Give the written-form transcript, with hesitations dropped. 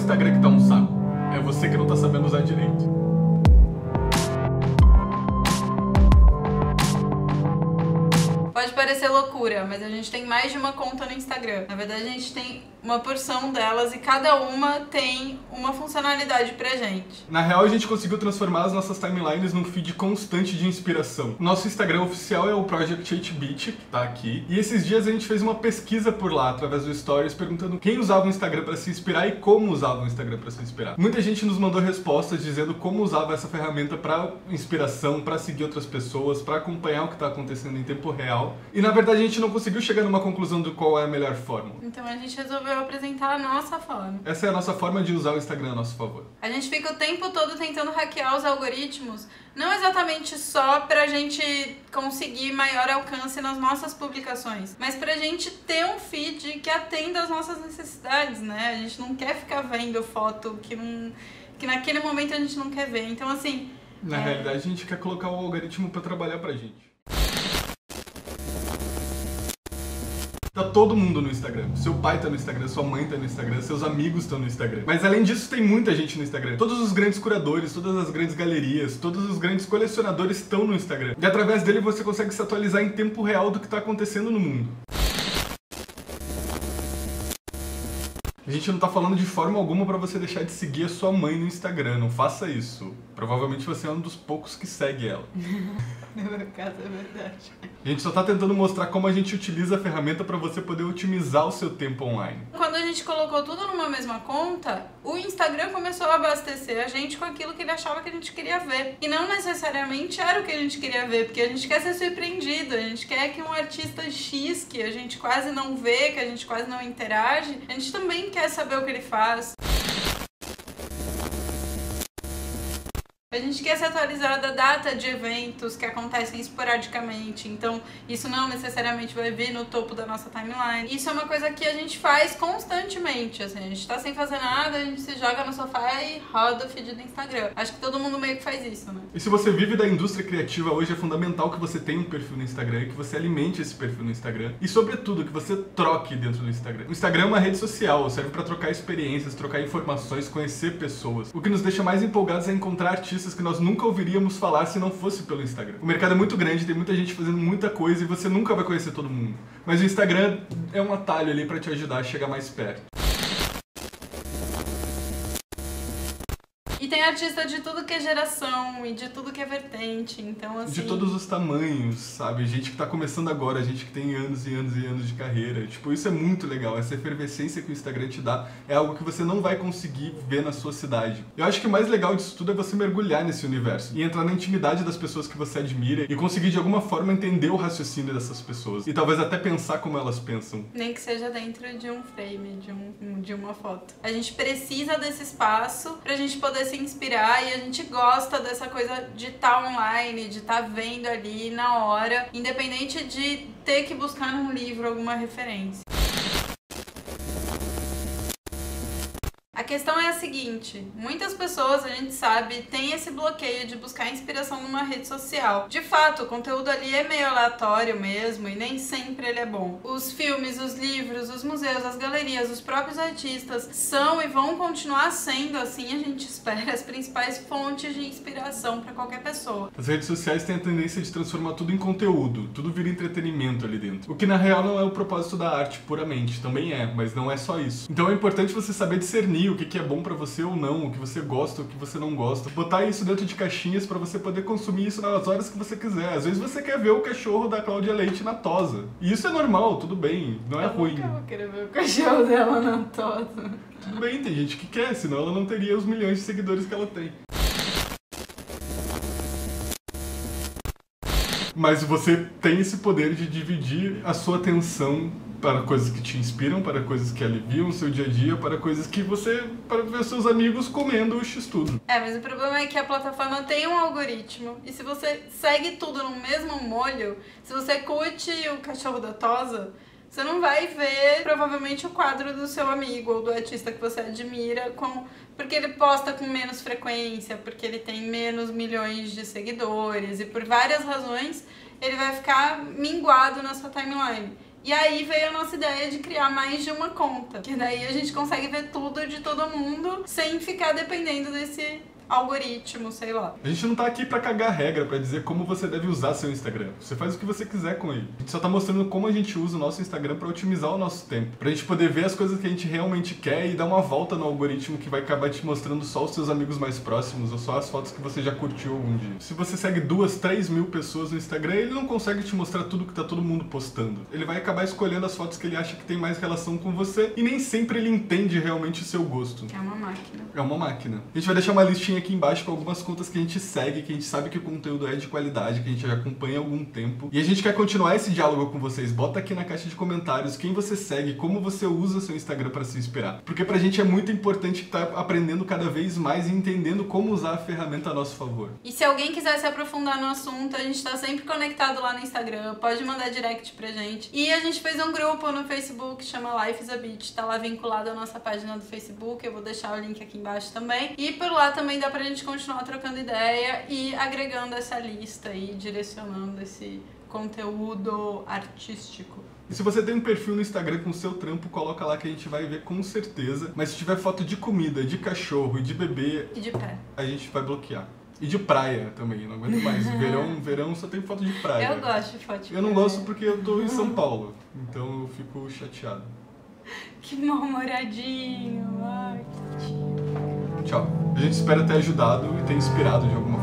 Instagram que tá um saco. É você que não tá sabendo usar direito. Pode parecer loucura, mas a gente tem mais de uma conta no Instagram. Na verdade, a gente tem uma porção delas e cada uma tem uma funcionalidade pra gente. Na real, a gente conseguiu transformar as nossas timelines num feed constante de inspiração. Nosso Instagram oficial é o Project 8-Bit, que tá aqui. E esses dias a gente fez uma pesquisa por lá, através do Stories, perguntando quem usava o Instagram pra se inspirar e como usava o Instagram pra se inspirar. Muita gente nos mandou respostas dizendo como usava essa ferramenta pra inspiração, pra seguir outras pessoas, pra acompanhar o que tá acontecendo em tempo real. E na verdade a gente não conseguiu chegar numa conclusão de qual é a melhor forma. Então a gente resolveu apresentar a nossa forma. Essa é a nossa forma de usar o Instagram a nosso favor. A gente fica o tempo todo tentando hackear os algoritmos, não exatamente só pra gente conseguir maior alcance nas nossas publicações, mas pra gente ter um feed que atenda às nossas necessidades, né? A gente não quer ficar vendo foto que naquele momento a gente não quer ver. Então assim... Na realidade a gente quer colocar o algoritmo pra trabalhar pra gente. Tá todo mundo no Instagram. Seu pai tá no Instagram, sua mãe tá no Instagram, seus amigos estão no Instagram. Mas além disso, tem muita gente no Instagram. Todos os grandes curadores, todas as grandes galerias, todos os grandes colecionadores estão no Instagram. E através dele você consegue se atualizar em tempo real do que tá acontecendo no mundo. A gente não tá falando de forma alguma pra você deixar de seguir a sua mãe no Instagram. Não faça isso. Provavelmente você é um dos poucos que segue ela. No meu caso é verdade. A gente só tá tentando mostrar como a gente utiliza a ferramenta pra você poder otimizar o seu tempo online. Quando a gente colocou tudo numa mesma conta, o Instagram começou a abastecer a gente com aquilo que ele achava que a gente queria ver. E não necessariamente era o que a gente queria ver, porque a gente quer ser surpreendido, a gente quer que um artista X, que a gente quase não vê, que a gente quase não interage, a gente também quer saber o que ele faz. A gente quer se atualizar da data de eventos que acontecem esporadicamente, então isso não necessariamente vai vir no topo da nossa timeline. Isso é uma coisa que a gente faz constantemente, assim, a gente tá sem fazer nada, a gente se joga no sofá e roda o feed do Instagram. Acho que todo mundo meio que faz isso, né? E se você vive da indústria criativa hoje, é fundamental que você tenha um perfil no Instagram e que você alimente esse perfil no Instagram. E sobretudo, que você troque dentro do Instagram. O Instagram é uma rede social, serve pra trocar experiências, trocar informações, conhecer pessoas. O que nos deixa mais empolgados é encontrar artistas que nós nunca ouviríamos falar se não fosse pelo Instagram. O mercado é muito grande, tem muita gente fazendo muita coisa e você nunca vai conhecer todo mundo. Mas o Instagram é um atalho ali pra te ajudar a chegar mais perto. E tem artista de tudo que é geração e de tudo que é vertente, então assim... De todos os tamanhos, sabe? Gente que tá começando agora, gente que tem anos e anos e anos de carreira. Tipo, isso é muito legal. Essa efervescência que o Instagram te dá é algo que você não vai conseguir ver na sua cidade. Eu acho que o mais legal disso tudo é você mergulhar nesse universo e entrar na intimidade das pessoas que você admira e conseguir de alguma forma entender o raciocínio dessas pessoas. E talvez até pensar como elas pensam. Nem que seja dentro de um frame, de uma foto. A gente precisa desse espaço pra gente poder se inspirar e a gente gosta dessa coisa de estar online, de estar vendo ali na hora, independente de ter que buscar num livro alguma referência. A questão é a seguinte, muitas pessoas, a gente sabe, têm esse bloqueio de buscar inspiração numa rede social. De fato, o conteúdo ali é meio aleatório mesmo e nem sempre ele é bom. Os filmes, os livros, os museus, as galerias, os próprios artistas são e vão continuar sendo, assim a gente espera, as principais fontes de inspiração para qualquer pessoa. As redes sociais têm a tendência de transformar tudo em conteúdo, tudo vira entretenimento ali dentro. O que na real não é o propósito da arte puramente, também é, mas não é só isso. Então é importante você saber discernir o que é bom pra você ou não, o que você gosta, o que você não gosta. Botar isso dentro de caixinhas pra você poder consumir isso nas horas que você quiser. Às vezes você quer ver o cachorro da Cláudia Leite na tosa. E isso é normal, tudo bem, não é ruim. Eu nunca vou querer ver o cachorro dela na tosa. Tudo bem, tem gente que quer, senão ela não teria os milhões de seguidores que ela tem. Mas você tem esse poder de dividir a sua atenção para coisas que te inspiram, para coisas que aliviam o seu dia a dia, para coisas que para ver seus amigos comendo o x-tudo. Mas o problema é que a plataforma tem um algoritmo, e se você segue tudo no mesmo molho, se você curte o cachorro da tosa, você não vai ver provavelmente o quadro do seu amigo ou do artista que você admira, porque ele posta com menos frequência, porque ele tem menos milhões de seguidores, e por várias razões ele vai ficar minguado na sua timeline. E aí veio a nossa ideia de criar mais de uma conta, que daí a gente consegue ver tudo de todo mundo sem ficar dependendo desse algoritmo, sei lá. A gente não tá aqui pra cagar regra, pra dizer como você deve usar seu Instagram. Você faz o que você quiser com ele. A gente só tá mostrando como a gente usa o nosso Instagram pra otimizar o nosso tempo. Pra gente poder ver as coisas que a gente realmente quer e dar uma volta no algoritmo que vai acabar te mostrando só os seus amigos mais próximos ou só as fotos que você já curtiu algum dia. Se você segue 2, 3 mil pessoas no Instagram, ele não consegue te mostrar tudo que tá todo mundo postando. Ele vai acabar escolhendo as fotos que ele acha que tem mais relação com você e nem sempre ele entende realmente o seu gosto. É uma máquina. É uma máquina. A gente vai deixar uma listinha aqui embaixo com algumas contas que a gente segue, que a gente sabe que o conteúdo é de qualidade, que a gente já acompanha há algum tempo. E a gente quer continuar esse diálogo com vocês. Bota aqui na caixa de comentários quem você segue, como você usa seu Instagram para se inspirar. Porque pra gente é muito importante estar aprendendo cada vez mais e entendendo como usar a ferramenta a nosso favor. E se alguém quiser se aprofundar no assunto, a gente tá sempre conectado lá no Instagram, pode mandar direct pra gente. E a gente fez um grupo no Facebook, chama Life is a Beach, tá lá vinculado à nossa página do Facebook, eu vou deixar o link aqui embaixo também. E por lá também dá pra gente continuar trocando ideia e agregando essa lista e direcionando esse conteúdo artístico. E se você tem um perfil no Instagram com o seu trampo, coloca lá que a gente vai ver com certeza. Mas se tiver foto de comida, de cachorro e de bebê... E de pé. A gente vai bloquear. E de praia também, não aguento mais. Verão só tem foto de praia. Eu gosto de foto de praia. Eu não gosto porque eu tô em São Paulo, então eu fico chateado. Que mal-humoradinho. Ai, que Tchau. A gente espera ter ajudado e ter inspirado de alguma